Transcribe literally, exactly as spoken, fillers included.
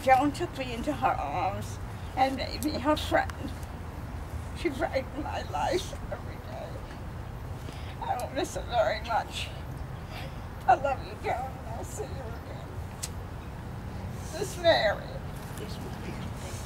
Joan took me into her arms and made me her friend. She brightened my life every day. I will miss her very much. I love you, Joan, and I'll see you again. Miss Mary. Yes, ma'am.